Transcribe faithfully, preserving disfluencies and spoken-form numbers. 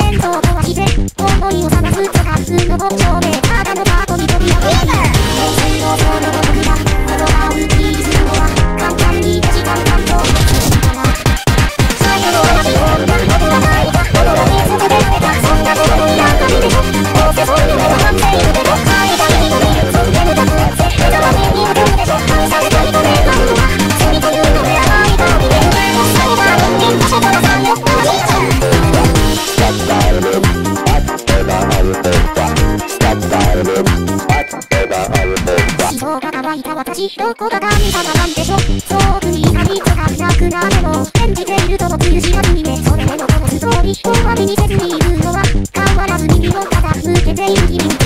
戦争とはして思いを探すとか普通の牧場でただのカートに飛び上がる平成のその僕がこのアウトにするのは簡単に時間感と最後の同じようなことはないかこのに外で出たそんなことになんか見てもどうせそういうのが反省いるけど変えたい人もいるそう眠たくなって目覚めに戻るでしょ愛されたいと願うのは罪というので甘い香りで最後は人間としてとさんよっ地上が乾いた私どこが神様なんでしょ遠くにいたりとかなくなでも演じているとも通じないねそれでもこのストーリーをまめにせずにいるのは変わらず耳を傾けている君